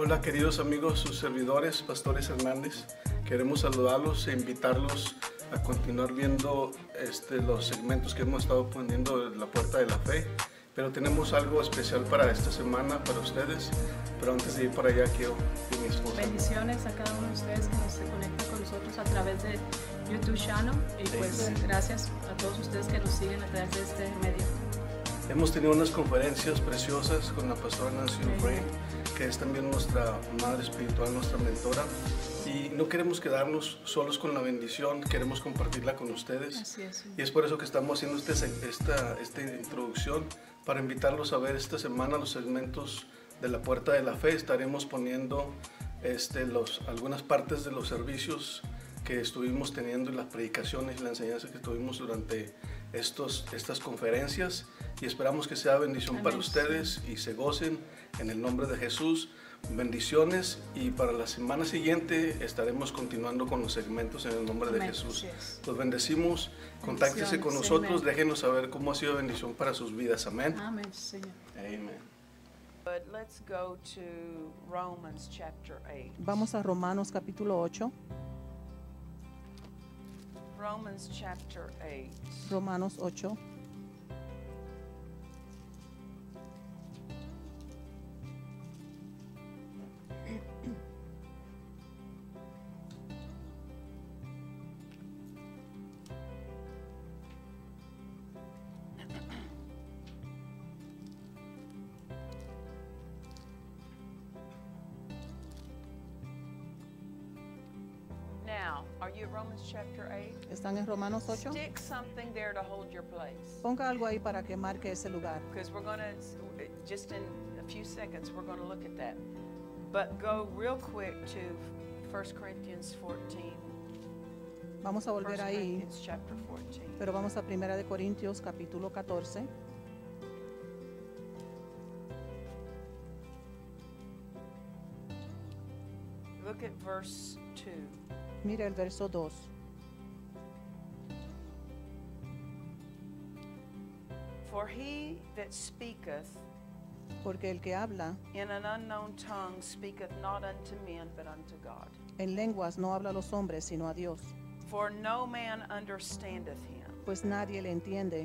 Hola queridos amigos, sus servidores, Pastores Hernández. Queremos saludarlos e invitarlos a continuar viendo los segmentos que hemos estado poniendo en la Puerta de la Fe. Pero tenemos algo especial para esta semana, para ustedes. Pero antes de ir para allá, quiero que mi esposa. Bendiciones a cada uno de ustedes que se conecta con nosotros a través de YouTube Channel. Y pues gracias a todos ustedes que nos siguen a través de este medio. Hemos tenido unas conferencias preciosas con la pastora Nancy Frey, que es también nuestra madre espiritual, nuestra mentora. Y no queremos quedarnos solos con la bendición, queremos compartirla con ustedes. Así es. Y es por eso que estamos haciendo esta introducción, para invitarlos a ver esta semana los segmentos de la Puerta de la Fe. Estaremos poniendo algunas partes de los servicios que estuvimos teniendo y las predicaciones y la enseñanza que tuvimos durante estas conferencias, y esperamos que sea bendición para ustedes y se gocen en el nombre de Jesús. Bendiciones, y para la semana siguiente estaremos continuando con los segmentos en el nombre de Jesús. Los bendecimos, contáctese con nosotros, déjenos saber cómo ha sido bendición para sus vidas. Amén. Amén, Señor. Amén. But let's go to Romans chapter 8. Vamos a Romanos capítulo 8. Romans chapter 8. Romanos 8. Now, are you at Romans chapter 8? ¿Están en Romanos 8? Stick something there to hold your place. Ponga algo ahí para que marque ese lugar. Because we're going to, just in a few seconds, we're going to look at that. But go real quick to 1 Corinthians 14. Vamos a 1 volver ahí, Corinthians chapter 14. pero vamos a Primera de Corintios capítulo 14. Look at verse 2. Mira el verso 2. For he that speaketh Porque el que habla in an unknown tongue speaketh not unto men, but unto God. en lenguas no habla a los hombres, sino a Dios. For no man understandeth him. Pues nadie le entiende.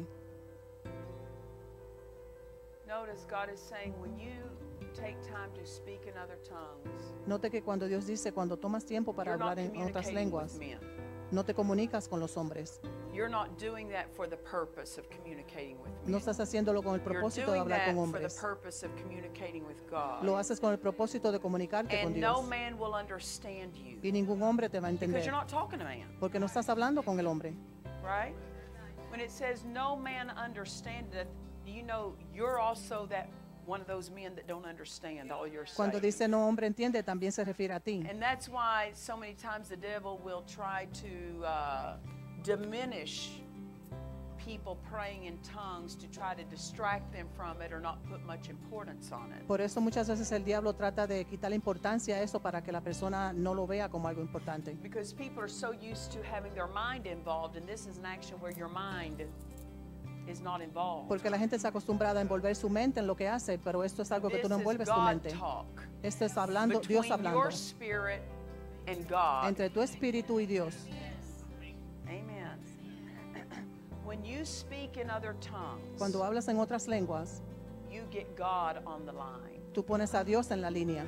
Notice God is saying when you take time to speak in other tongues, Note que cuando Dios dice, cuando tomas tiempo para you're not hablar en otras communicating lenguas, with men. no te comunicas con los hombres. You're not doing that for the purpose of communicating with men. No estás haciéndolo con el You're propósito de doing hablar that con for the hombres. purpose of communicating with God. Lo haces con el propósito de comunicarte con And no Dios. man will understand you Y ningún hombre te va a because entender. you're not talking to man, Porque no estás hablando con el hombre. right? When it says no man understandeth, you know you're also that one of those men that don't understand all you're Cuando saying. dice no hombre entiende, también se refiere a ti. And that's why so many times the devil will try to diminish people praying in tongues to try to distract them from it or not put much importance on it. Por eso muchas veces el diablo trata de quitar la importancia a eso para que la persona no lo vea como algo importante. Because people are so used to having their mind involved, and this is an action where your mind is not involved. Porque la gente está acostumbrada a envolver su mente en lo que hace, pero esto es algo que This tú no is envuelves tu God mente. talk Esto es hablando, Dios between hablando your spirit and God. entre tu espíritu y Dios. Amen. When you speak in other tongues, Cuando hablas en otras lenguas, you get God on the line. tú pones a Dios en la línea.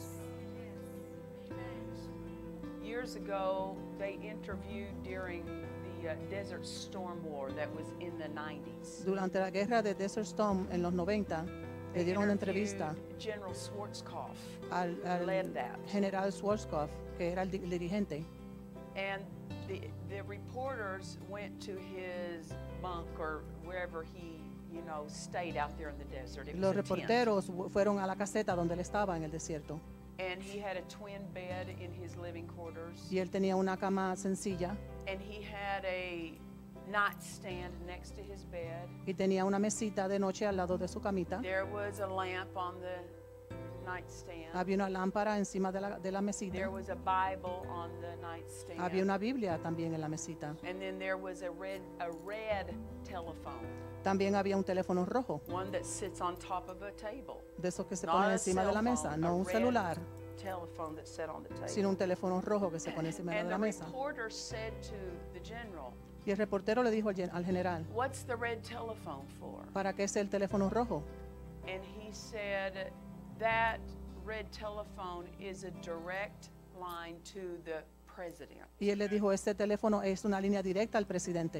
Years ago, they interviewed during the Desert Storm War that was in the 90s. Durante la guerra de Desert Storm en los 90, le dieron una entrevista interviewed General Schwarzkopf, al led that. general Schwarzkopf, que era el dirigente. And the reporters went to his bunk or wherever he, stayed out there in the desert. It was Los a tent. reporteros fueron a la caseta donde él estaba en el desierto. And he had a twin bed in his living quarters. Y él tenía una cama sencilla And he had a nightstand next to his bed. y tenía una mesita de noche al lado de su camita. There was a lamp on the nightstand. Había una lámpara encima de la There mesita. was a Bible on the nightstand. Había una Biblia también en la mesita. And then there was a red telephone, También había un teléfono rojo, one that sits on top of a table. de esos que se Not ponen a encima de la cell mesa, phone, no a un red celular, telephone that's set on the table. sino un teléfono rojo que se pone encima de And la the mesa. reporter said to the general, Y el reportero le dijo al general, "What's the red telephone for?" ¿para qué es el teléfono rojo? And he said, "That red telephone is a direct line to the president Y él le dijo, este teléfono es una línea directa al presidente,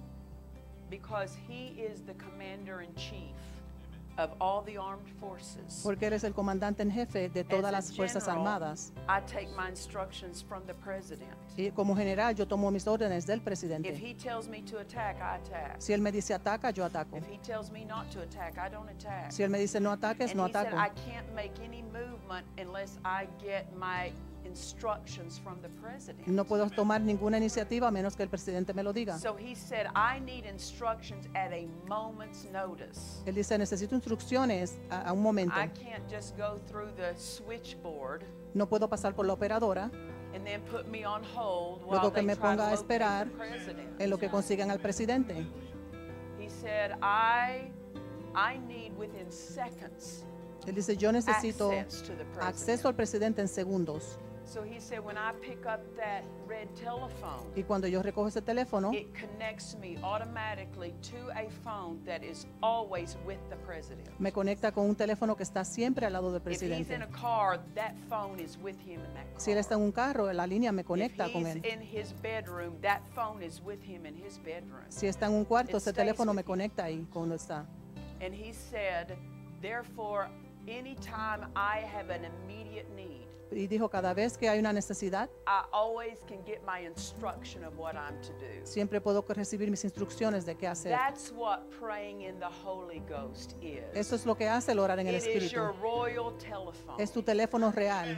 because he is the commander in chief of all the armed forces. porque él es el comandante en jefe de As todas a las Fuerzas general, Armadas. I take my instructions from the president. Y como general yo tomo mis órdenes del If presidente. he tells me to attack, I attack. Si él me dice ataca, yo ataco. If he tells me not to attack, I don't attack. Si él me dice no ataques, And no he said, ataco. I can't make any movement unless I get my instructions from the president. No puedo tomar ninguna iniciativa a menos que el presidente me lo diga. So he said, I need instructions at a moment's notice. Él dice, necesito instrucciones a un momento. I can't just go through the switchboard No puedo pasar por la operadora and then put me on hold while luego que they me try to ponga a locate esperar the president. en lo que consigan al presidente. He said, I need within seconds Él dice, yo necesito access to the president. acceso al presidente en segundos. So he said, when I pick up that red telephone, Y cuando yo recojo ese teléfono, it connects me automatically to a phone that is always with the president. me conecta con un teléfono que está siempre al lado del If he's in presidente. a car, that phone is with him in that car. Si él está en un carro, la línea me conecta If con he's él. in his bedroom, that phone is with him in his bedroom. Si está en un cuarto, It ese stays teléfono with me you. conecta ahí cuando está. And he said, therefore, anytime I have an immediate need, Y dijo, cada vez que hay una necesidad, I always can get my instruction of what I'm to do. siempre puedo recibir mis instrucciones de qué hacer. That's what praying in the Holy Ghost is. Eso es lo que hace el orar en el It is Espíritu. your royal telephone. Es tu teléfono real,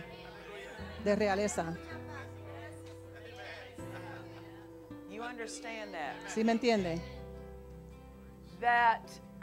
de realeza. You understand that? ¿Sí me entiende? That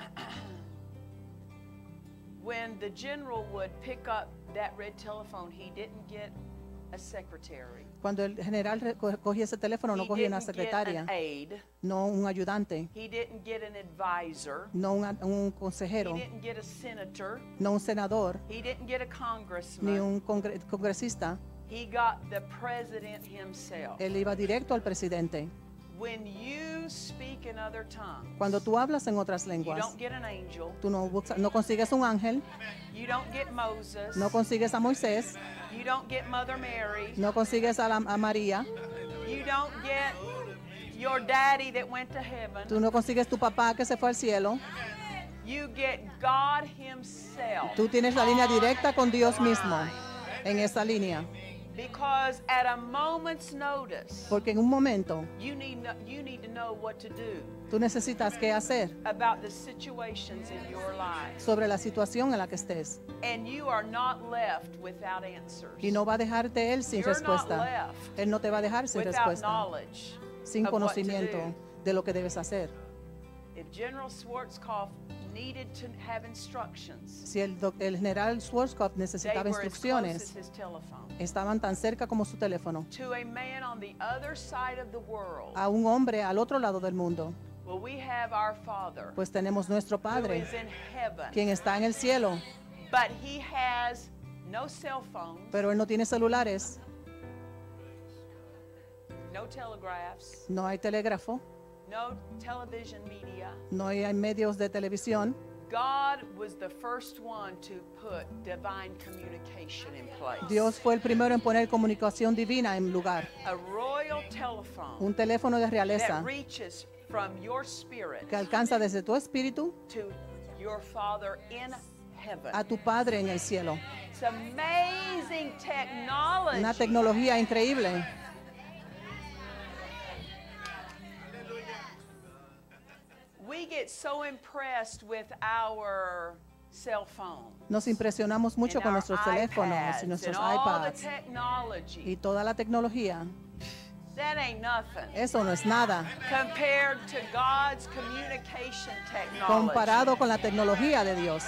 when the general would pick up that red telephone, he didn't get a secretary. Cuando el general cogía ese teléfono, no He cogía una didn't get secretaria, an aide. no un ayudante, He didn't get an advisor. no un He consejero, didn't get a senator. no un senador, He didn't get a ni congressman. un congresista. He got the president himself. Él iba directo al presidente. When you speak in other tongues, Cuando tú hablas en otras you lenguas, don't get an angel. tú no consigues un ángel, You don't get Moses. no consigues a Moisés, You don't get Mother Mary. no consigues a María, You don't get your daddy that went to heaven. tú no consigues tu papá que se fue al cielo. You get God himself. Tú tienes la línea directa con Dios mismo en esa línea. Because at a moment's notice, Porque en un momento you need to know what to do tú necesitas qué hacer about the situations in your life. sobre la situación en la que estés. And you are not left without answers. Y no va a dejarte Él sin You're not respuesta. left Él no te va a dejar sin without respuesta, knowledge sin of what to conocimiento do. de lo que debes hacer. If General Schwarzkopf needed to have instructions, Si el general Schwarzkopf they necesitaba were as close as instrucciones, his telephone. estaban tan cerca como su teléfono. To a man on the other side of the world, A un hombre al otro lado del mundo, well, we have our Father pues tenemos nuestro who Padre, is in heaven, quien está en el cielo, but he has no cell phones, pero Él no tiene celulares, no telegraphs, no hay telégrafo, no television media. no hay medios de televisión. God was the first one to put divine communication in place. Dios fue el primero en poner comunicación divina en lugar. A royal telephone Un teléfono de realeza that reaches from your spirit que alcanza desde tu espíritu to your Father in heaven. a tu Padre en el cielo. It's amazing technology. Una tecnología increíble. We get so impressed with our cell phone. Nos impresionamos mucho and con our nuestros teléfonos y iPads nuestros and all the iPads technology. y toda la tecnología. That ain't nothing Eso no es nada compared to God's communication technology. comparado con la tecnología de Dios.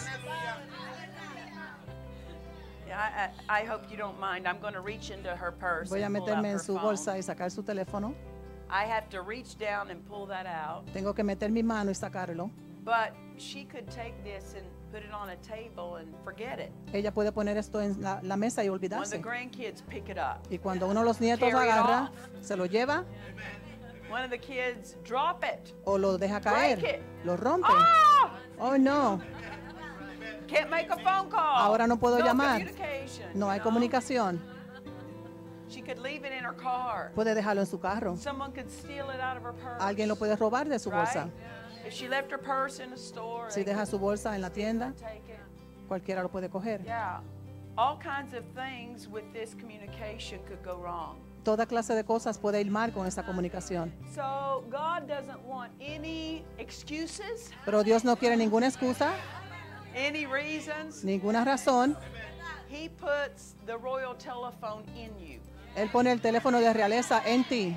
Yeah, I hope you don't mind. I'm going to reach into her purse Voy a and pull out meterme her en su phone. bolsa y sacar su teléfono. I have to reach down and pull that out. Tengo que meter mi mano y sacarlo. But she could take this and put it on a table and forget it. Ella puede poner esto en la mesa y One of the olvidarse. grandkids pick it up. Y cuando uno de los nietos Carry it agarra, off. se lo lleva One of the kids drop it. o lo deja Break caer, it. lo rompe. Ah! Oh, no, Can't make a phone call. ahora no puedo No llamar. communication, No hay you know? comunicación. She could leave it in her car. Puede dejarlo en su carro. Someone could steal it out of her purse. Alguien lo puede robar de su bolsa. Right? If she left her purse in a store, Si they deja su bolsa en la tienda, could take it. cualquiera lo puede coger. Yeah. All kinds of things with this communication could go wrong. Toda clase de cosas puede ir mal con esta comunicación. So God doesn't want any excuses, Pero Dios no quiere ninguna excusa, any reasons. ninguna razón. He puts the royal telephone in you. Él pone el teléfono de realeza en ti.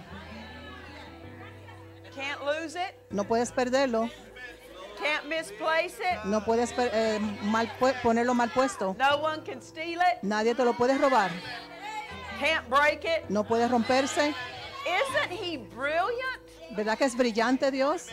Can't lose it. No puedes perderlo. Can't misplace it. No puedes ponerlo mal puesto. No one can steal it. Nadie te lo puede robar. Can't break it. No puede romperse. Isn't he brilliant? ¿Verdad que es brillante Dios?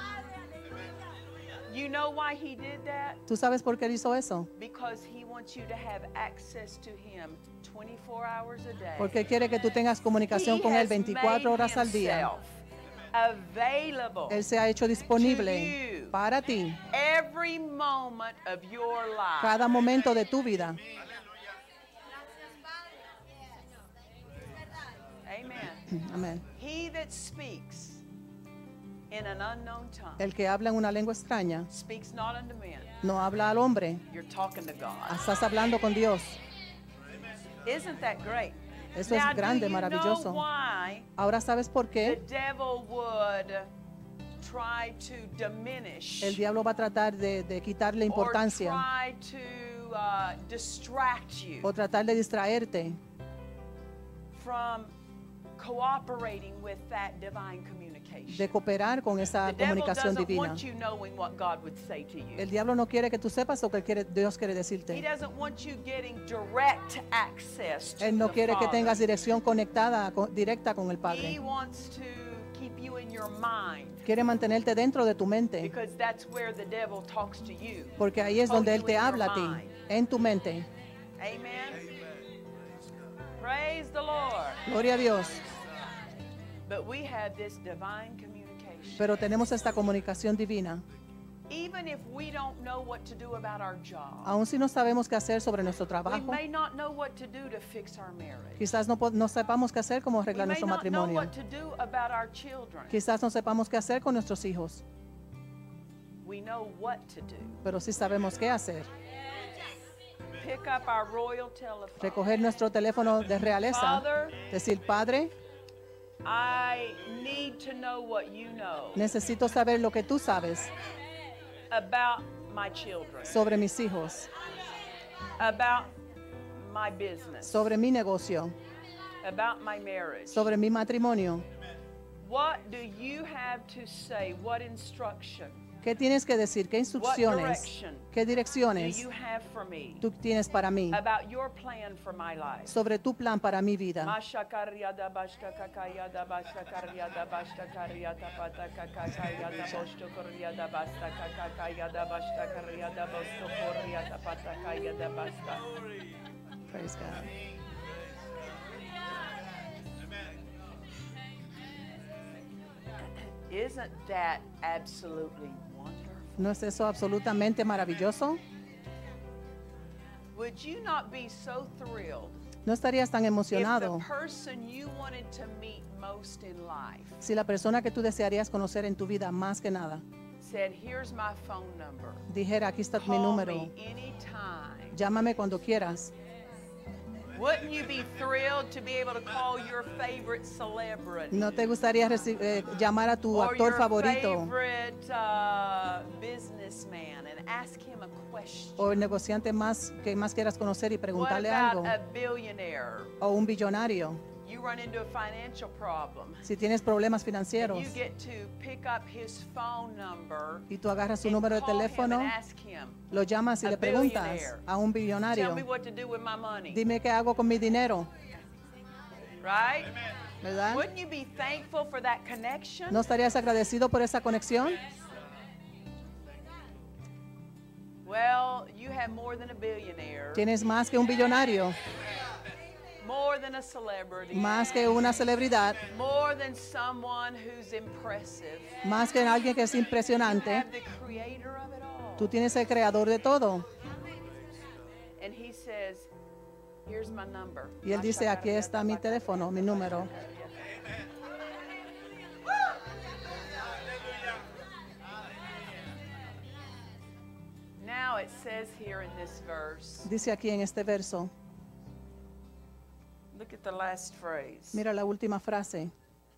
You know why he did that? ¿Tú sabes por qué él hizo eso? Because he wants you to have access to him 24 hours a day. Porque él quiere que tú tengas comunicación con él 24 horas al día. Available Él se ha hecho disponible para ti every moment of your life. cada momento de tu vida. Amen. Amén. He that speaks in an unknown tongue El que habla en una lengua extraña speaks not unto men. no habla al hombre. You're talking to God. Estás hablando con Dios. Isn't that great? Eso es Now, do grande, you maravilloso. know why Ahora sabes por the qué devil would try to diminish el diablo va a tratar de quitarle or importancia try to distract you o tratar de distraerte from cooperating with that divine communication. de cooperar con esa The devil comunicación doesn't divina. want you knowing what God would say to you. El diablo no quiere que tú sepas lo que Dios quiere He decirte. doesn't want you getting direct access to Él no the quiere que Father. tengas dirección conectada, directa con el He Padre. wants to keep you in your mind Quiere mantenerte dentro de tu mente, because that's where the devil talks to you. porque ahí es donde Él te habla a ti, en tu mente. Amen. Praise the Lord. Gloria a Dios. But we have this divine communication. Pero tenemos esta comunicación divina. Even if we don't know what to do about our job, Aun si no sabemos qué hacer sobre nuestro we trabajo, may not know what to do to fix our marriage. quizás no sepamos qué hacer como We arreglar may nuestro not know matrimonio. what to do about our children. Quizás no sepamos qué hacer con nuestros hijos, We know what to do. pero sí sabemos qué hacer. Pick up our royal telephone. Recoger nuestro teléfono de realeza, Father, decir, Padre, I need to know what you know necesito saber lo que tú sabes about my children, sobre mis hijos, about my business, sobre mi negocio, about my marriage. sobre mi matrimonio. What do you have to say? What instruction ¿Qué tienes que decir? ¿Qué instrucciones? direction ¿Qué do direcciones you have for me tú tienes para mí? about your plan for my life? Sobre tu plan para mi vida. Mashakariada bashka kakayada bashka kariada bashka kariata pata kakayada boshto koriada basta kakayada bashka kariada bosto koriada pata kayada basta. Praise God. Isn't that absolutely wonderful? ¿No es eso absolutamente maravilloso? Would you not be so thrilled ¿No estarías tan if the emocionado person you wanted to meet most in life si la persona que tú desearías conocer en tu vida más que nada said, "Here's my phone number. dijera, aquí está mi Call número, me anytime"? llámame cuando quieras? Wouldn't you be thrilled to be able to call your favorite celebrity? ¿No te gustaría llamar a tu or actor your favorito favorite businessman and ask him a question? o el negociante que más quieras conocer y What preguntarle about algo? a billionaire? O un billonario, You run into a financial problem. si tienes problemas And financieros you get to pick up his phone number y tú agarras su and número de call him teléfono, and ask him, lo llamas y A le preguntas billionaire. a un "Tell billonario, me what to do with my money." dime qué hago con mi dinero, Right? ¿verdad? Wouldn't you be thankful for that connection? ¿No estarías agradecido por esa conexión? Well, you have more than a billionaire, Tienes más que un billonario, more than a celebrity, más que una celebridad, more than someone who's impressive. más que alguien que es You impresionante. have the creator of it all. Tú tienes el creador de todo. And he says, here's my number. Y él dice, aquí está mi teléfono, mi número. Now it says here in this verse, Dice aquí en este verso, look at the last phrase. mira la última frase.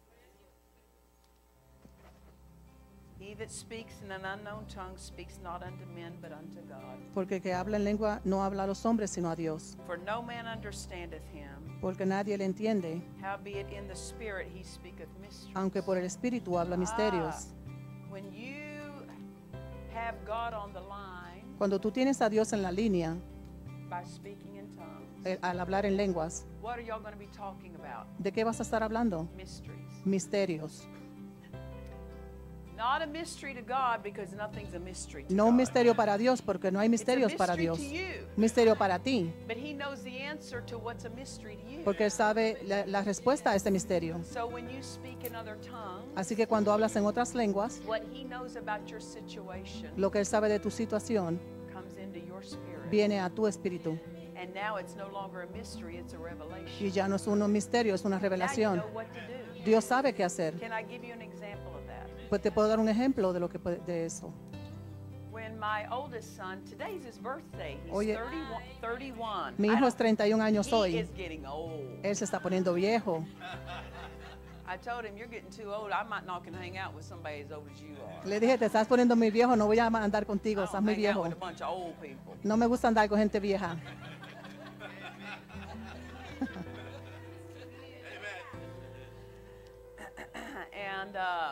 He that speaks in an unknown tongue speaks not unto men but unto God. Porque el que habla en lengua no habla a los hombres, sino a Dios. For no man understandeth him, Porque nadie le entiende, howbeit in the spirit he speaketh mysteries. aunque por el Espíritu habla misterios. When you have God on the line Cuando tú tienes a Dios en la línea, by speaking in tongues, al hablar en lenguas, what are y'all going to be talking about? ¿de qué vas a estar hablando? Mysteries. Misterios. Not a mystery to God because nothing's a mystery to No God. un misterio para Dios, porque no hay It's a misterios para mystery Dios. to you, Misterio para ti, but he knows the answer to what's a mystery to you. porque Él sabe la respuesta a este misterio. So when you speak in other tongues, Así que cuando hablas en otras lenguas, what he knows about your situation lo que Él sabe de tu situación comes into your spirit. viene a tu espíritu. And now it's no longer a mystery, it's a revelation. Y ya no es un misterio, es una Now you revelación. know what to do. Dios sabe qué hacer. Can I give you an example of that? Pues te puedo dar un ejemplo de lo que de eso. When my oldest son, today's his birthday. He's Oye, 31. Mi hijo es 31 años He hoy. is getting old. Él se está poniendo viejo. I told him, you're getting too old. I might not can hang out with somebody as old as you are. Le dije, te estás poniendo muy viejo, no voy a andar I contigo, don't estás muy hang out viejo. with a bunch of old people. No me gusta andar con gente vieja. And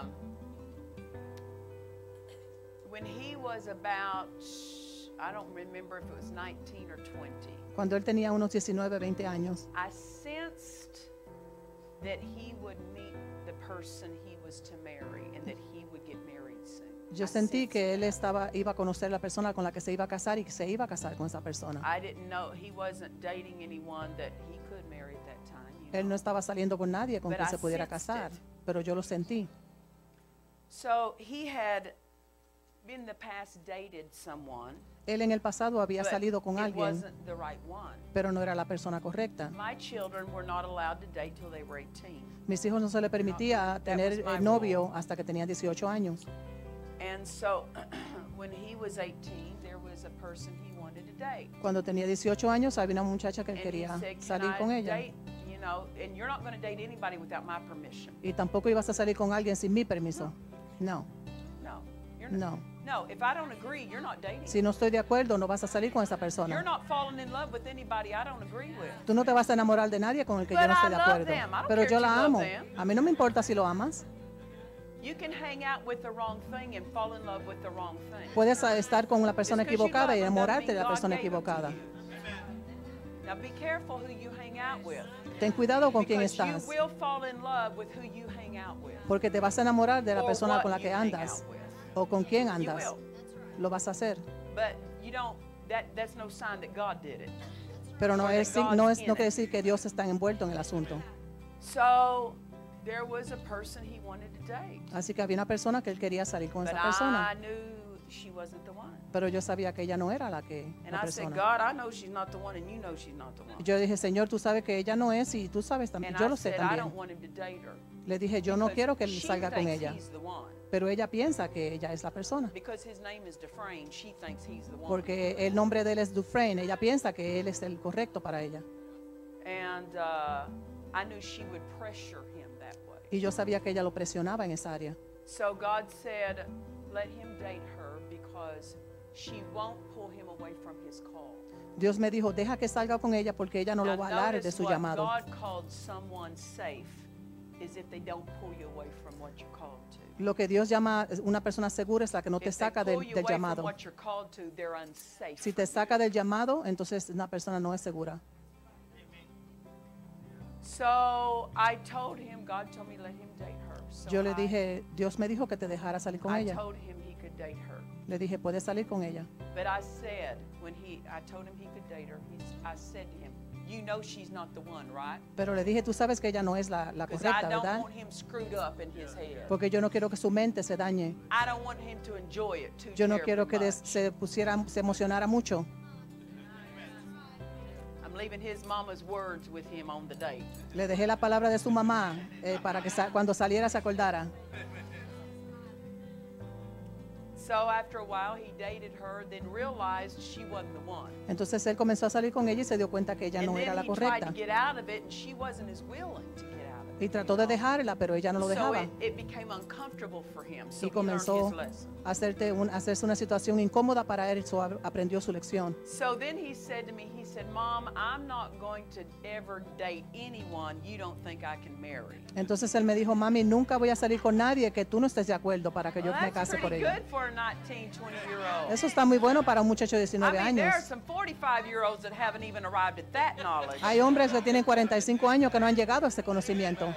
when he was about, I don't remember if it was 19 or 20, Cuando él tenía unos 19, 20 años, I sensed that he would meet the person he was to marry and that he would get married soon. yo I sentí sensed que él that. iba a conocer la persona con la que se iba a casar y que se iba a casar con esa persona. I didn't know he wasn't dating anyone that he could marry at that time. You Él know? no estaba saliendo con nadie con But quien I se pudiera sensed casar, it. pero yo lo sentí. So he had in the past dated someone, Él en el pasado había but salido con it alguien, wasn't the right one. pero no era la persona correcta. My children were not allowed to date till they were 18. Mis hijos no se le permitía That tener was my novio hasta que tenían 18 años. And so when he was 18, there was a person he wanted to date. Cuando tenía 18 años había una muchacha que él And quería he said, "Can salir I con ella. date, you know, and you're not going to date anybody without my permission." Y tampoco ibas a salir con alguien sin mi permiso. No, No. You're not. no. No, if I don't agree, you're not dating. Si no estoy de acuerdo, no vas a salir con esa You're persona. not falling in love with anybody I don't agree with. Tú no te vas a enamorar de nadie con el que yo But no esté I de love acuerdo. them. I don't Pero care yo if you la love amo. them. A mí no me importa si lo amas. You can hang out with the wrong thing and fall in love with the wrong thing. Puedes estar con la Just persona 'cause you equivocada love y them doesn't enamorarte de mean la God persona gave them to equivocada. you. Now be careful who you hang out with. Ten cuidado con quién Because estás, you will fall in love with who you hang out with. porque te vas a enamorar de la Or persona what con la you que hang andas out with. o con quién You andas. will. Lo vas a hacer. But you don't, that's no sign that God did it. Pero no Or that es, God's no in es, no it. quiere decir que Dios está envuelto en el asunto. So there was a person he wanted to date. Así que había una persona que él quería salir con But esa I persona, knew she wasn't the one. pero yo sabía que ella no era la And la I said, persona. God, I know she's not the one and you know she's not the one. Yo dije, Señor, tú sabes que ella no es y tú sabes también, And yo I lo sé said, I también. don't want him to date her. Le dije, yo no Because quiero que él she salga con thinks ella, he's the one. pero ella piensa que ella es la persona. Because his name is Dufresne, she thinks he's the one. Porque el nombre de él es Dufresne, ella piensa que él es el correcto para ella. And I knew she would pressure him that way. Y yo sabía que ella lo presionaba en esa área. So God said, let him date her because she won't pull him away from his call. Dios me dijo, deja que salga con ella porque ella no Now lo va a dar de notice su what llamado. God called someone safe is if they don't pull you away from what you're called to. Lo que Dios llama una persona segura es la que no te If they saca pull del, you del away from llamado. what you're called to, they're unsafe. Si te saca del llamado, entonces una persona no es segura. So I told him, God told me let him date her. So Yo le dije, Dios me dijo que te dejara salir con I ella. told him he could date her. Le dije, puedes salir con ella. But I said, I told him he could date her, I said to him, you know she's not the one, right? Pero le dije, tú sabes que ella no es la Because I correcta, don't ¿verdad? want him screwed up in his head. Porque yo no quiero que su mente se dañe. I don't want him to enjoy it too Yo no terribly quiero que much. se emocionara mucho. I'm leaving his mama's words with him on the date. Le dejé la palabra de su mamá para que cuando saliera se acordara. So after a while, he dated her, then realized she wasn't the one. Entonces él comenzó a salir con ella y se dio cuenta que ella And no era then la he tried correcta. to get out of it, and she wasn't as willing to get out of it. Y trató de dejarla, pero ella no lo So dejaba. it became uncomfortable for him. So Y he learned comenzó his lesson. a hacerse una situación incómoda para él. Aprendió su lección. So then he said to me, he said, Mom, I'm not going to ever date anyone you don't think I can marry. Entonces él me dijo, mami, nunca voy a salir con nadie que tú no estés de acuerdo para que yo Well, me that's case por pretty ella. good for a 19, 20-year-old. Eso está muy bueno para un muchacho de I 19 mean, there are años. some 45-year-olds that haven't even arrived at that knowledge. Hay hombres que tienen 45 años que no han llegado a ese conocimiento.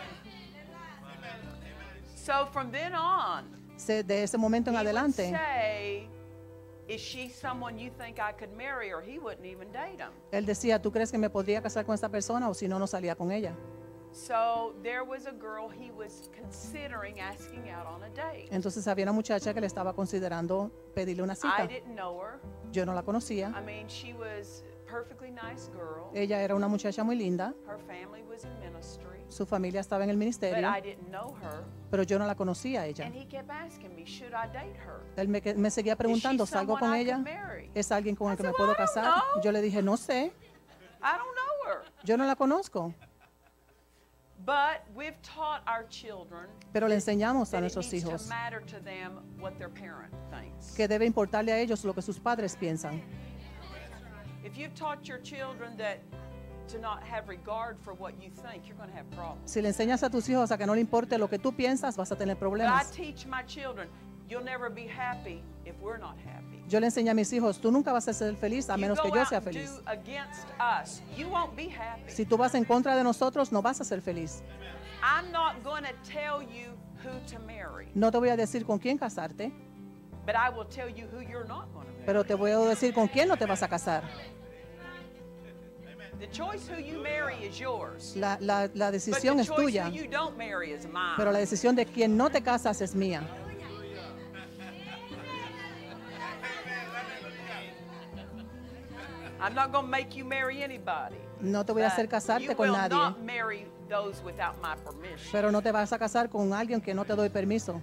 So from then on, De ese momento en he would adelante, say, is she someone you think I could marry, or he wouldn't even date him. él decía, ¿tú crees que me podría casar con esta persona o si no, no salía con ella? So there was a girl he was considering asking out on a date. Entonces había una muchacha que le estaba considerando pedirle una I cita. didn't know her. Yo no la conocía. I mean, she was a perfectly nice girl. Ella era una muchacha muy linda. Her family was in ministry, Su familia estaba en el but ministerio, I didn't know her. pero yo no la conocía a ella. And he kept asking me, should I date her? Él me seguía preguntando, Is she ¿salgo con someone I ella? could marry? ¿Es alguien con I el que said, me puedo "Well, I don't casar? know." Yo le dije, no sé, I don't know her. yo no la conozco. But we've taught our children Pero le enseñamos a that it nuestros needs to hijos matter to them what their parent thinks. que debe importarle a ellos lo que sus padres piensan. If you've taught your children that to not have regard for what you think, you're going to have problems. Si le enseñas a tus hijos a que no le importe lo que tú piensas, vas a tener But I problemas. teach my children, you'll never be happy if we're not happy. Yo le enseño a mis hijos, tú nunca vas a ser feliz a You menos que go yo out sea and feliz. do against us, you won't be happy. Si tú vas en contra de nosotros, no vas a ser feliz. I'm not going to tell you who to marry, No te voy a decir con quién casarte, but I will tell you who you're not going to marry. pero te voy a decir con quién no te vas a casar. The choice who you marry is yours. La But the decisión es choice tuya, who you don't marry is mine. pero la decisión de quién no te casas es mía. I'm not going to make you marry anybody. No te voy a hacer But casarte you con will nadie, not marry those without my permission. pero no te vas a casar con alguien que no te doy permiso.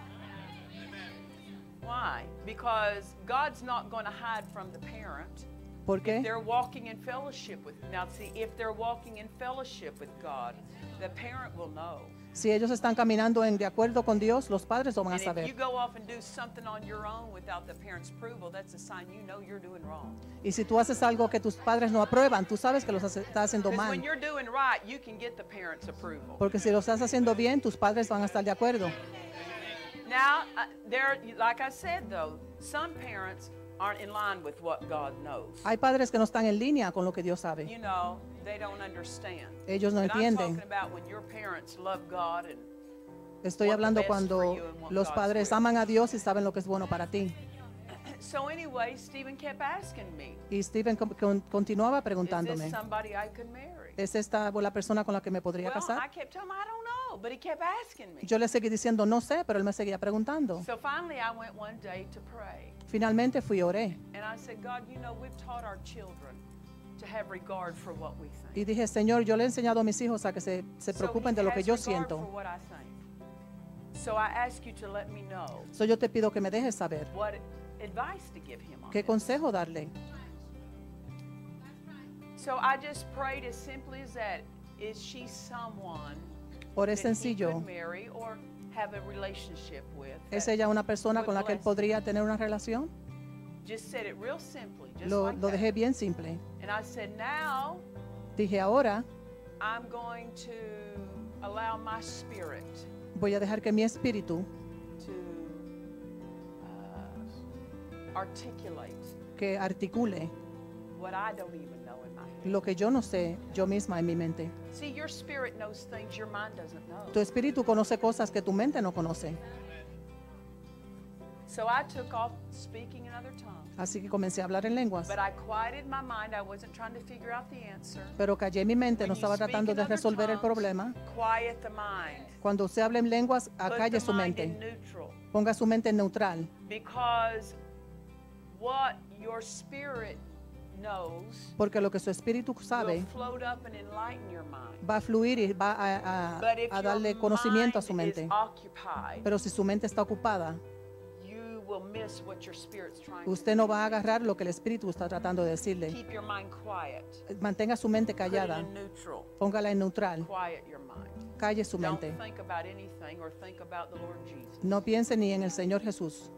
Why? Because God's not going to hide from the parent. ¿Por If qué? they're walking in fellowship with, now see, if they're walking in fellowship with God, the parent will know. Si ellos están caminando de acuerdo con Dios, los padres lo van a And if you saber. go off and do something on your own without the parent's approval, that's a sign you know you're doing wrong. Y si tú haces algo que tus padres no aprueban, tú sabes que lo estás haciendo Because when mal. you're doing right, you can get the parent's approval. Porque si lo estás haciendo bien, tus padres van a estar de acuerdo. Now, like I said though, some parents aren't in line with what God knows. Hay padres que no están en línea con lo que Dios sabe. You know, they don't understand. Ellos no But I'm entienden. talking about when your parents love God and Estoy want the hablando best for cuando you and what los God's padres will. aman a Dios y saben lo que es bueno para ti. so anyway, Stephen kept asking me, Y Stephen continuaba is this preguntándome, somebody I could marry? ¿es esta la persona con la que me podría Well, I casar? kept telling him I don't know, but he kept asking me. Yo le seguí diciendo, no sé, pero él me seguía preguntando. So finally I went one day to pray. Finalmente fui y oré. And I said, God, you know, we've taught our children to have regard for what we think. Y dije, Señor, yo le he enseñado a mis hijos a que se So preocupen he de lo que has yo regard siento. for what I think. So I ask you to let me know So yo te pido que me dejes saber what advice to give him on qué this. consejo darle. So I just prayed as simply as that. Is she someone Oré that he sencillo. could marry or have a relationship with? ¿Es that ella una persona would con la que él bless podría tener una relación? Just said it real simply, just Lo like dejé that. bien simple. And I said, now Dije, ahora I'm going to allow my spirit voy a dejar que mi espíritu to articulate que articule what I don't even know in my head. lo que yo no sé yo misma en mi mente. See, your spirit knows things your mind doesn't know. Tu espíritu conoce cosas que tu mente no conoce. So I took off speaking in other tongues. Así que comencé a hablar en lenguas. But I quieted my mind. I wasn't trying to figure out the answer. Pero callé mi mente, When no you estaba speak tratando in de other resolver el tongues, problema. quiet the mind. Cuando usted habla en lenguas, Put acalle the su mind in mente. neutral. Ponga su mente en neutral. Because what your spirit knows Porque lo que su espíritu will sabe float up and enlighten your mind. va a fluir y va But if a darle your conocimiento a mind su mente. is occupied, Pero si su mente está ocupada, you will miss what your spirit's trying to usted no va a agarrar lo que el espíritu está tratando de decirle. Keep your mind quiet. Mantenga su mente Put it callada. in neutral. Póngala en neutral. Quiet your mind. Calle su Don't mente. think about anything or think about the Lord Jesus. No piense ni en el Señor Jesús.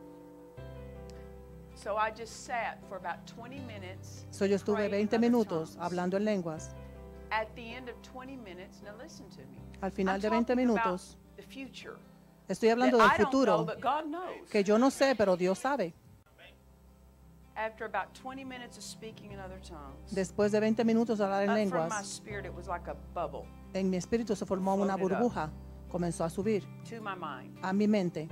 So I just sat for about 20 minutes. So yo estuve praying in 20 other minutos tongues. hablando en lenguas. At the end of 20 minutes, now listen to me. Al final I'm de 20 talking about minutos, the future. estoy hablando That del I don't know, futuro, but God knows. que yo no sé, pero Dios sabe. After about 20 minutes of speaking in other tongues, Después de 20 minutos de hablar en up from my lenguas, spirit, it was like a bubble en mi espíritu se formó una Floated up. burbuja. Comenzó a subir to my mind. a mi mente.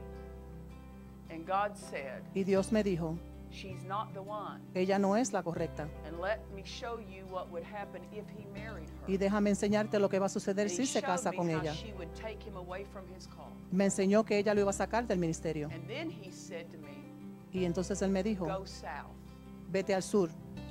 And God said, Y Dios me dijo, she's not the one. ella no es la correcta. And let me show you what would happen if he married her. Y déjame enseñarte lo que va a suceder And si he se showed casa me con how ella. she would take him away from his call. Me enseñó que ella lo iba a sacar del ministerio. And then he said to me, Y entonces él me dijo, go south. vete al sur.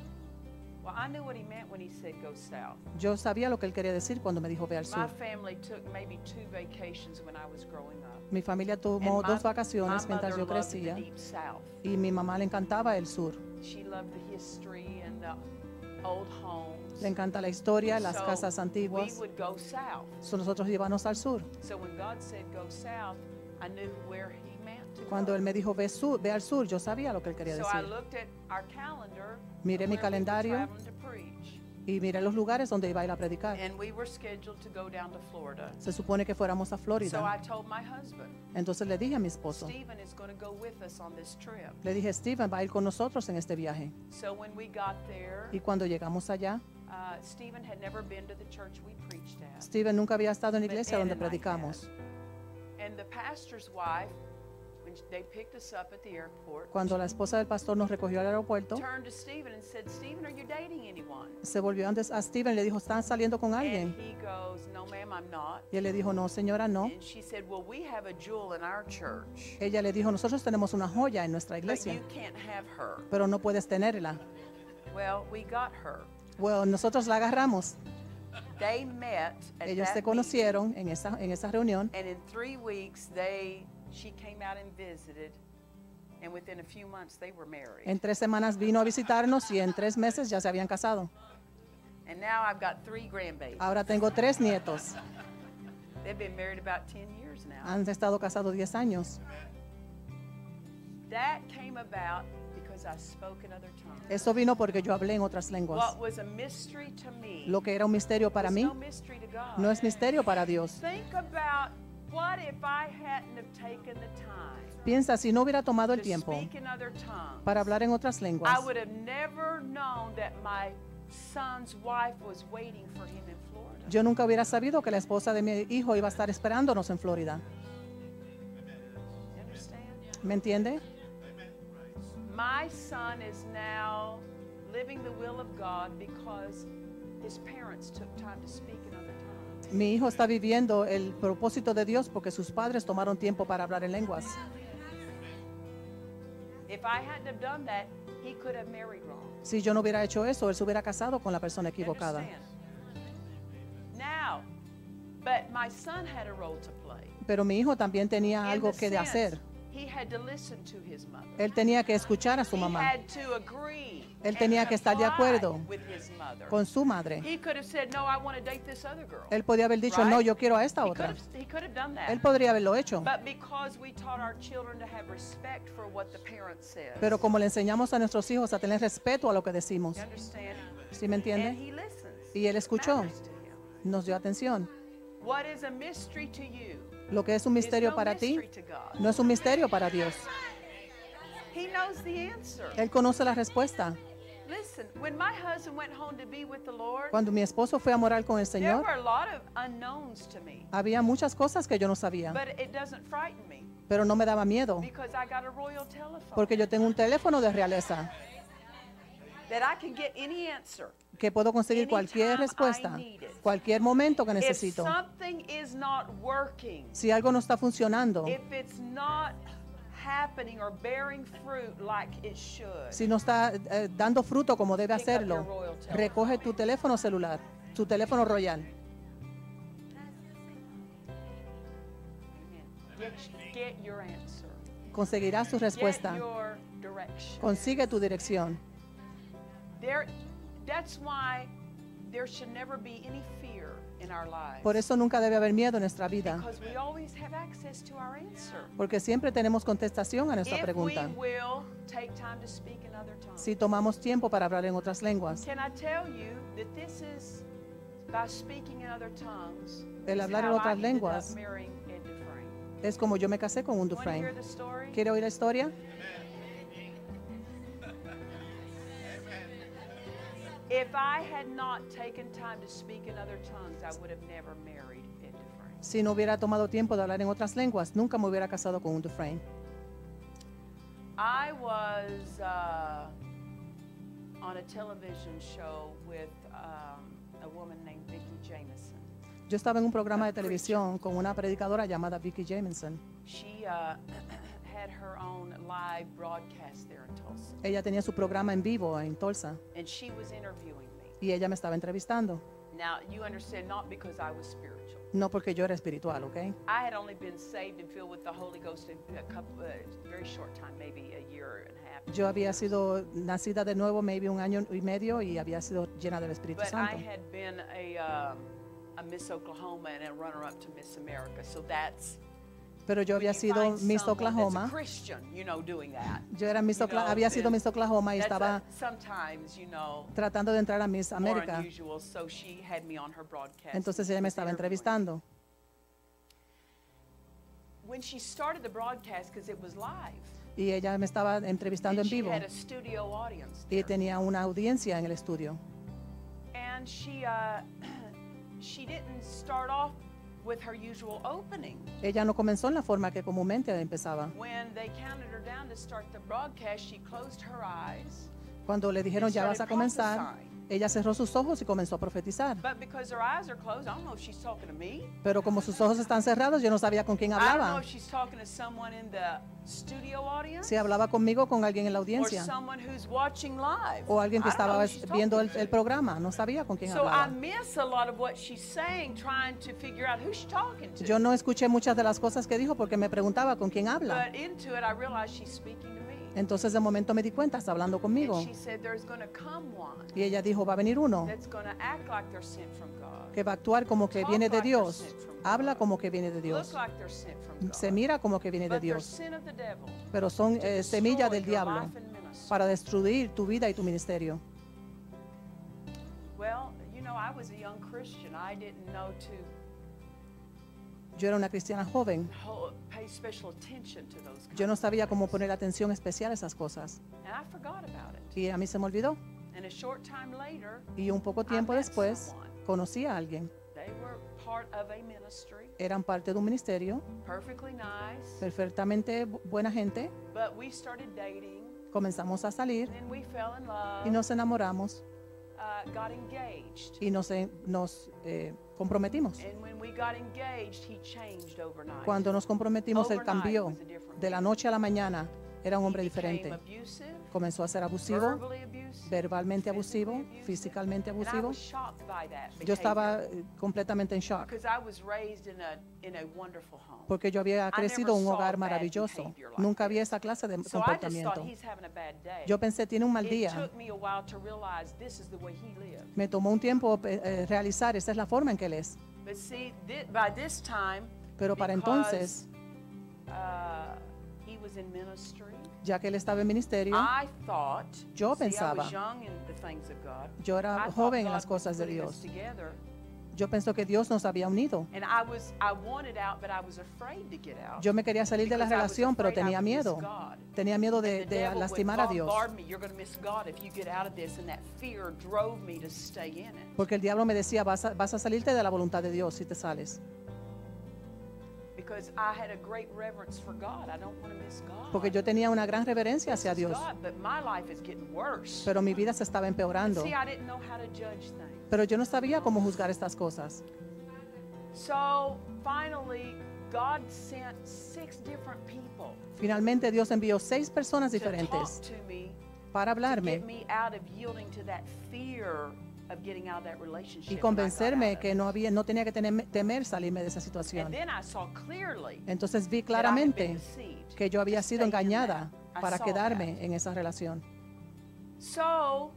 Well, I knew what he meant when he said go south. Yo sabía lo que él quería decir cuando me dijo ve al My sur. family took maybe 2 vacations when I was growing up. Mi familia And tomó my- 2 vacaciones my mientras mother yo loved the crecía deep south. y mi mamá le encantaba el sur. She loved the history and the old homes. Le encanta la historia, las So casas we antiguas. would go south. So nosotros íbamos al sur. So when God said go south, I knew where he meant to Cuando go. él me dijo ve al sur, yo sabía lo que él quería So I decir. looked at our calendar Miré of mi where we were calendario. traveling to preach. Y miré los lugares donde iba a ir a predicar. And we were scheduled to go down to Florida. Se supone que fuéramos a So I Florida. told my husband, Entonces le dije a mi esposo, Stephen is going to go with us on this trip. le dije, Steven va a ir con nosotros en este viaje. So when we got there, Y cuando llegamos allá, Stephen had never been to the church we preached at. Steven nunca había estado en la But iglesia Ed donde and I predicamos. had. And the pastor's wife, when they picked us up at the airport, Cuando la esposa del pastor nos recogió al aeropuerto, turned to Stephen and said, Stephen, are you dating anyone? se volvió antes a Steven y le dijo, ¿están saliendo con alguien? And he goes, no, ma'am, I'm not. Y él le dijo, no, señora, no. And she said, well, we have a jewel in our church, Ella le dijo, nosotros tenemos una joya en nuestra but iglesia, you can't have her. pero no puedes tenerla. Well, we got her. Bueno, nosotros la agarramos. They met at Ellos that se conocieron en esa reunión. meeting, and in 3 weeks, she came out and visited, and within a few months, they were married. En 3 semanas vino a visitarnos y en 3 meses ya se habían casado. And now I've got 3 grandbabies. Ahora tengo 3 nietos. They've been married about 10 years now. Han estado casados 10 años. That came about because I spoke in other tongues. Eso vino porque yo hablé en otras lenguas. What was a mystery to me Lo que era un misterio para was mí no mystery to God. no es misterio para Dios. Think about what if I hadn't have taken the time Piensa, si no hubiera tomado el to tiempo speak in other tongues, para hablar en otras lenguas, I would have never known that my son's wife was waiting for him in Florida. yo nunca hubiera sabido que la esposa de mi hijo iba a estar esperándonos en Florida. You understand? ¿Me entiende? My son is now living the will of God because his parents took time to speak in other tongues. Mi hijo está viviendo el propósito de Dios porque sus padres tomaron tiempo para hablar en lenguas. If I hadn't have done that, he could have married wrong. Si yo no hubiera hecho eso, él se hubiera casado con la persona You equivocada. understand? Now, but my son had a role to play. Pero mi hijo también tenía In algo the que de sense, hacer. he had to listen to his mother. Él tenía que escuchar a su He mamá. had to agree Él and tenía que estar de comply acuerdo with his mother. con su madre. He could have said, "No, I want to date this other girl." Él podía haber dicho, Right? no, yo quiero a esta He otra. could have done that. Él podría haberlo hecho. But because we taught our children to have respect for what the parent says. Pero como le enseñamos a nuestros hijos a tener respeto a lo que decimos, You understand? ¿sí me And entiende? he listens. Y él It escuchó, matters to him. nos dio atención. What is a mystery to you Lo que es un is misterio no para ti, mystery to God. no es un misterio para Dios. He knows the answer. Él conoce la respuesta. Listen, when my husband went home to be with the Lord, Cuando mi esposo fue a morar con el there Señor, were a lot of unknowns to me, había muchas cosas que yo no sabía. but it doesn't frighten me pero no me daba miedo because I got a royal telephone porque yo tengo un teléfono de realeza that I can get any answer. que puedo conseguir cualquier respuesta, cualquier momento que If necesito. something is not working, Si algo no está funcionando, if it's not happening or bearing fruit like it should, si no está dando fruto como debe hacerlo, recoge tu teléfono celular, tu teléfono royal. get your answer. Conseguirás tu Get respuesta. your direction. Consigue tu dirección. That's why there should never be any fear in our lives. Por eso nunca debe haber miedo en nuestra vida, Because we always have access to our answer. porque siempre tenemos contestación a nuestra If pregunta. we will take time to speak in other tongues. Si tomamos tiempo para hablar en otras lenguas. Can I tell you that this is by speaking in other tongues? El is hablar en how otras I ended up lenguas marrying Ed Dufresne. Es como yo me casé con un Want to hear Dufresne. the story? ¿Quiere oír la historia? If I had not taken time to speak in other tongues, I would have never married Ed Dufresne. Si no hubiera tomado tiempo de hablar en otras lenguas, nunca me hubiera casado con un Dufresne. I was on a television show with a woman named Vicki Jameson. Yo estaba en un programa de televisión con una predicadora llamada Vicki Jameson. She had her own live broadcast there in Tulsa, Ella tenía su programa en vivo en Tulsa and she was interviewing me. y ella me estaba entrevistando. Now, you understand, not because I was spiritual. No porque yo era espiritual, ¿ok? I had only been saved and filled with the Holy Ghost in a couple, very short time, maybe a year and a half. Yo había sido nacida de nuevo, maybe 1 año y medio, y había sido llena del Espíritu But I Santo. had been a Miss Oklahoma and a runner-up to Miss America, so that's Pero yo había when you sido find Miss someone that's a Oklahoma. Christian, you know, doing that. Yo era Miss You know, había sido then Miss Oklahoma y that's estaba sometimes, you know, tratando de entrar a Miss more América. unusual, so she had me on her broadcast. Entonces and ella me was estaba interviewing. entrevistando. When she started the broadcast, because it was live, Y ella me estaba entrevistando and en she vivo. had a studio audience Y there. tenía una audiencia en el estudio. And she she didn't start off with her usual opening. Ella no comenzó en la forma que comúnmente empezaba. When they counted her down to start the broadcast, she closed her eyes. Cuando le dijeron ya vas a comenzar, ella cerró sus ojos y comenzó a profetizar. But because her eyes are closed, I don't know if she's talking to me. Pero como sus ojos están cerrados, yo no sabía con quién I don't know hablaba. if she's talking to someone in the studio audience Si hablaba conmigo con alguien en la or audiencia someone who's watching live. o alguien que I don't know estaba who she's viendo talking el to. programa, no sabía con quién So I hablaba. miss a lot of what she's saying, trying to figure out who she's talking to. Yo no escuché muchas de las cosas que dijo porque me preguntaba con quién habla. But into it, I realized she's speaking to me. Entonces de momento me di cuenta, está hablando conmigo. And she said, "There's going to come one Y ella dijo, va a venir uno that's going to act like they're sent from God, que va a actuar como que viene de Dios, habla como que viene de look Dios, like they're sent from God, se mira como que viene de but they're Dios, sin of the devil pero son to semillas destroy del your diablo life and ministry." para destruir tu vida y tu ministerio. Well, you know, I was a young Christian. I didn't know to Yo era una cristiana joven, pay special attention to those yo no kinds of sabía cómo things. poner atención especial a esas cosas And I forgot about it. y a mí se me olvidó. And a short time later, Y un poco tiempo met después someone. conocí a alguien. they were part of a ministry, Eran parte de un ministerio, perfectly nice, perfectamente buena gente. but we started dating, Comenzamos a salir and then we fell in love, y nos enamoramos got engaged. y nos comprometimos. And when we got engaged, he changed overnight. Cuando nos comprometimos, él Overnight cambió was a different de la man. noche a la mañana. Era un He hombre became diferente. abusive, Comenzó a ser abusivo, verbally abusive, verbalmente physically abusivo, abusive. físicamente And I abusivo. was shocked by that Yo estaba behavior, completamente en shock because I was raised in a wonderful home. porque yo había crecido en un never hogar saw bad maravilloso. behavior like Nunca this. vi esa clase de So I just thought comportamiento. he's having a bad day. Yo pensé, tiene un mal It día. took me a while to realize this is the way he lived. Me tomó un tiempo realizar, esa es la forma en que él es. But see, by this time, Pero para because, entonces, he was in ministry, ya que él estaba en ministerio, I thought, Yo see, I pensaba, was young in the things of God. yo I era thought joven en God las was cosas de putting us Dios. together. Yo pienso que Dios nos había unido. And I wanted out, but I was afraid to get out. Yo me quería salir de la because I was relación, pero afraid I tenía would miss miedo. God. Tenía miedo And the de devil would lastimar a Dios. bombard me. You're going to miss God if you get out of this, and that fear drove me to stay in it. Porque el diablo me decía, vas a salirte de la voluntad de Dios si te sales. because I had a great reverence for God. I don't want to miss God. Porque yo tenía una gran reverencia hacia This is Dios, God, but my life is getting worse. pero mi vida se estaba empeorando. See, I didn't know how to judge things. Pero yo no sabía cómo juzgar estas cosas. So finally, God sent 6 different people Finalmente Dios envió 6 personas to talk diferentes to me para to get hablarme me out of yielding to that fear of getting out of that relationship. y and I got convencerme out of que it. no tenía que temer salirme de esa And situación. then I saw clearly Entonces vi that I had been claramente deceived que yo había to sido stay in engañada that. I para saw quedarme that. en esa relación. So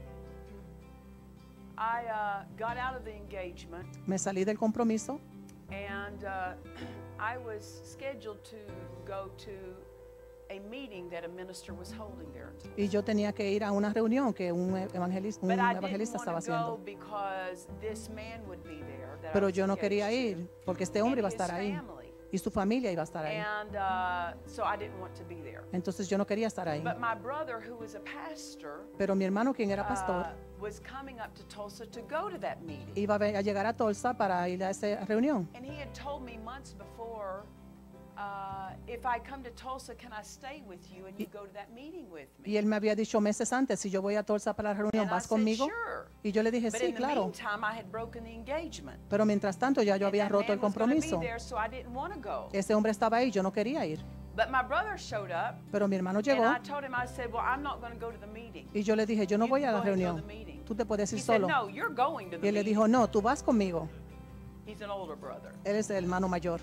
I got out of the engagement, Me salí del compromiso and I was scheduled to go to a meeting that a minister was holding there. y yo tenía que ir a una reunión que un evangelista But I didn't evangelista estaba want to go haciendo. because this man would be there that I Pero was yo no quería engaged ir to, porque este hombre iba a and estar his ahí family. y su familia iba a estar ahí. And so I didn't want to be there. Entonces yo no quería estar ahí. But my brother, who was a pastor, Pero mi hermano, quien era pastor, was coming up to Tulsa to go to that meeting. iba a llegar a Tulsa para ir a esa reunión. And he had told me months before, if I come to Tulsa, can I stay with you and you go to that meeting with me? Y él me había dicho meses antes, si yo voy a Tulsa para la reunión, And I ¿vas said, conmigo? sure. Y yo le dije, But sí, in the claro. meantime, I had broken the engagement. Pero mientras tanto ya yo And había that roto el man was gonna be compromiso. there, so I didn't want to go. Ese hombre estaba ahí, yo no quería ir. But my brother showed up, Pero mi hermano and llegó I told him, I said, well, I'm not going to go to the meeting. y yo le dije, yo no You voy a can la go ahead and go reunión. to the meeting. Tú te puedes He ir said, solo. no, you're going to Y the él le meeting. dijo, no, tú vas conmigo. He's an older brother. Él es el hermano mayor.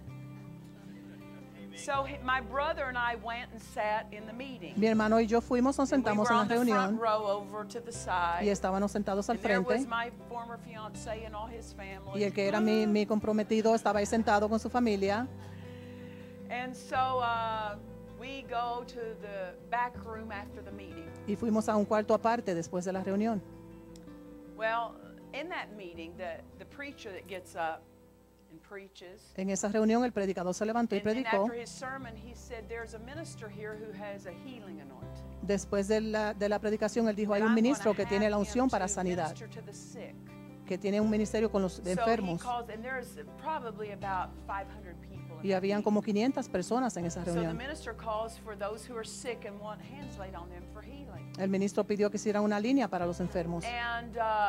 So my brother and I went and sat in the meeting. Mi hermano y yo fuimos, nos And we sentamos were en la on the front reunión row over to the side. y estábamos sentados al And there was frente. my former fiance and all his family. Y el que era mi comprometido estaba ahí sentado con su familia. And so we go to the back room after the meeting. Y fuimos a un cuarto aparte después de la reunión. Well, in that meeting, the preacher that gets up and preaches, En esa reunión el predicador se levantó y and then predicó. after his sermon, he said, there's a minister here who has a healing anointing. Después de la predicación, él dijo, hay That un I'm ministro gonna que tiene la have unción him para to sanidad, minister to the sick. que tiene un ministerio con los So he enfermos. calls, and there's probably about 500 people in Y that habían meeting. como 500 personas en esa So the reunión. minister calls for those who are sick and want hands laid on them for healing. El ministro pidió que hicieran una línea para los enfermos. And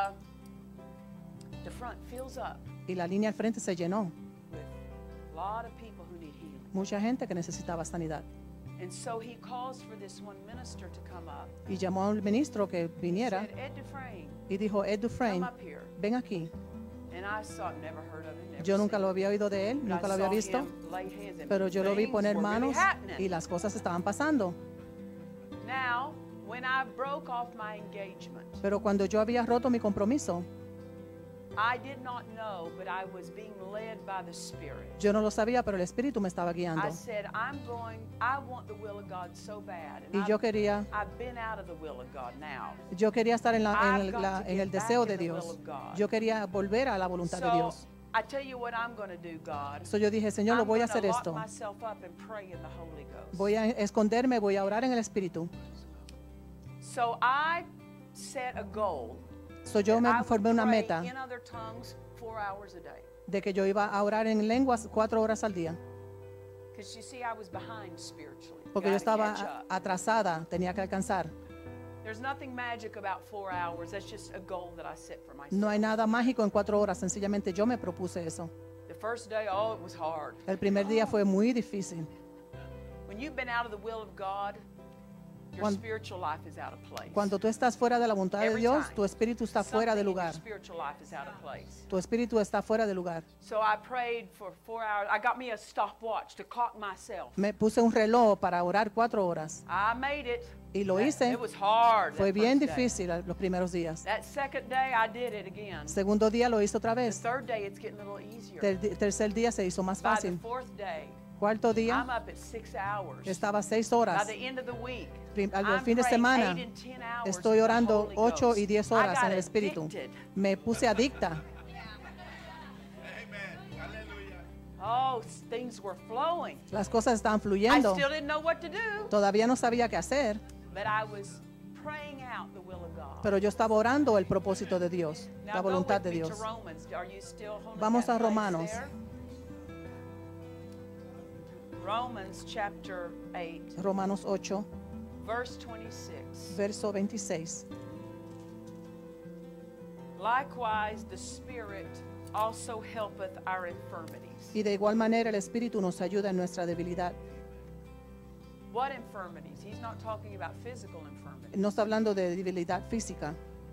the front fills up Y la línea al frente se llenó. with a lot of people who need healing. Mucha gente que necesitaba sanidad. And so he calls for this one minister to come up. Y llamó al ministro que He viniera said, Ed Dufresne, y dijo, Ed come Dufresne, up here. ven aquí. And I saw, never heard of him, never Yo nunca seen lo him. había oído de él, But nunca I lo había saw visto, him lay hands, and pero yo lo vi things poner were really manos happening. y las cosas estaban pasando. Now, when I broke off my engagement, Pero cuando yo había roto mi compromiso, I did not know, but I was being led by the Spirit. yo no lo sabía, pero el Espíritu me estaba guiando. I said, I want the will of God so bad. And Y yo quería I've been out of the will of God now. estar I've got to en el get deseo back de in the will Dios. of God. Yo quería volver a la voluntad de So Dios. I tell you what I'm going to do, God. So yo dije, Señor, lo I'm voy a gonna hacer lock esto. myself up and pray in the Holy Ghost. Voy a esconderme, voy a orar en el Espíritu. So I set a goal. So yo that me I would formé una pray meta in other tongues 4 hours a day. de que yo iba a orar en lenguas 4 horas al día. Because you see, I was behind spiritually. Porque yo Gotta catch estaba up. atrasada, tenía que alcanzar. There's nothing magic about 4 hours. That's just a goal that I set for myself. No hay nada mágico en 4 horas, sencillamente yo me propuse eso. The first day, oh, it was hard. El primer día fue muy difícil. When you've been out of the will of God, your Cuan- spiritual life is out of place. Cuando tú estás fuera de la voluntad de Every Dios, time, tu espíritu está fuera de something in your lugar. spiritual life is out of place. Tu espíritu está fuera de lugar. So I prayed for 4 hours. I got me a stopwatch to clock myself. Me puse un reloj para orar 4 horas. I made it. Y lo hice. It was hard. Fue that bien first day. difícil los primeros días. That second day, I did it again. Segundo día lo hice otra The vez. third day, it's getting a little easier. Tercer día se hizo más By the fácil. fourth day, Cuarto I'm día up at 6 hours. estaba 6 By horas. the end of the week, Al I'm fin de praying semana 8 and 10 hours estoy in the orando Holy 8 Ghost. y 10 I horas got en el Espíritu. addicted. Me puse adicta. Oh, things were flowing. Las cosas estaban I fluyendo. still didn't know what to do, Todavía no sabía qué hacer, but I was praying out the will of God. pero yo estaba orando el propósito de Dios, Now la go voluntad with de me to Dios. Romans. Are you still holding Vamos that a place Romanos. there? Romans chapter 8, Romanos 8, verse 26. verso 26. Likewise, the Spirit also helpeth our infirmities. Y de igual manera el Espíritu nos ayuda en nuestra debilidad. What infirmities? He's not talking about physical infirmities. No está hablando de debilidad física.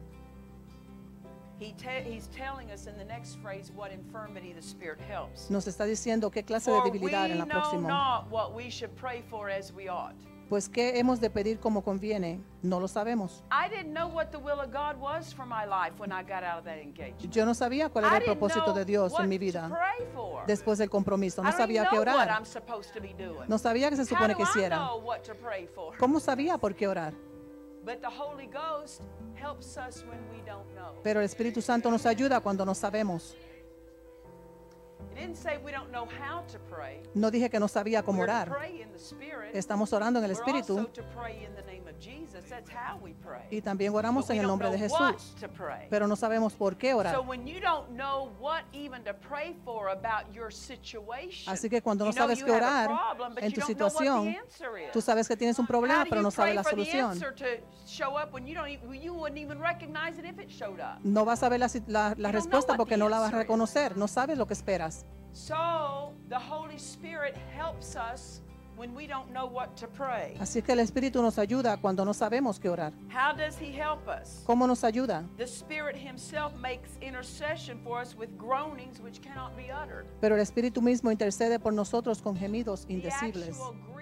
He's telling us in the next phrase what infirmity the Spirit helps. Nos está diciendo qué clase de For debilidad we en la know próxima. not what we should pray for as we ought. Pues qué hemos de pedir como conviene, no lo sabemos. I didn't know what the will of God was for my life when I got out of that engagement. Yo no sabía cuál era I el didn't propósito know de Dios what en mi to vida pray for. después del compromiso. No I don't even sabía qué know what orar. I'm supposed to be doing. No sabía qué se How supone do que I hiciera. know what to pray for? ¿Cómo sabía por qué orar? But the Holy Ghost helps us when we don't know. Pero el Espíritu Santo nos ayuda cuando no sabemos. It didn't say we don't know how to pray. No dije que no sabía cómo We're to orar. pray in the Spirit. Estamos orando en el We're Espíritu also to pray in the name of Jesus. That's how we pray. y también oramos But we en el don't nombre de know what Jesús. to pray. Pero no sabemos por qué orar. So when you don't know what even to pray for about your situation, Así que cuando no you know sabes you qué have a orar problem, but en you tu don't know what the situación, answer is. tú sabes que tienes un How problema, do pero you no sabes pray la for the solución. answer to show up when you wouldn't even recognize it if it showed up? No vas a ver la know respuesta what porque the no la vas a answer is. reconocer. No sabes lo que esperas. So the Holy Spirit helps us when we don't know what to pray. Así que el Espíritu nos ayuda cuando no sabemos qué orar. How does He help us? ¿Cómo nos ayuda? The Spirit Himself makes intercession for us with groanings which cannot be uttered. Pero el Espíritu mismo intercede por nosotros con gemidos The indecibles. actual